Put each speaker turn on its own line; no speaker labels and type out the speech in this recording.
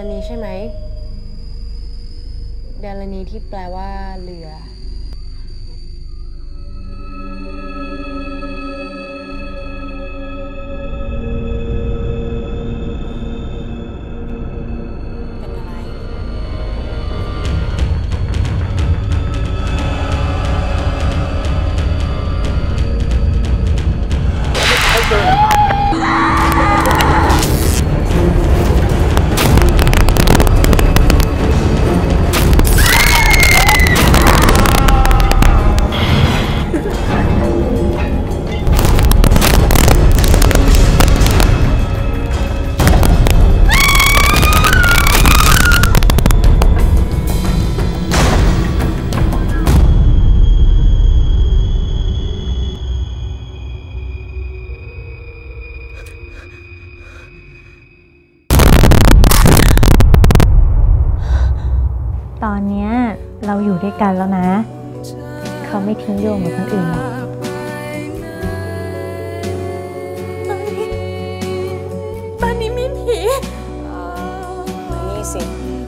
ณีใช่ไหมดารณีที่แปลว่าเรือเป็นอะไร
ตอนนี้เราอยู่ด้วยกันแล้วนะ เขาไม่ทิ้งโยมเหมือนคนอื่นหรอก
บ้านนี้มีผีมานี่สิ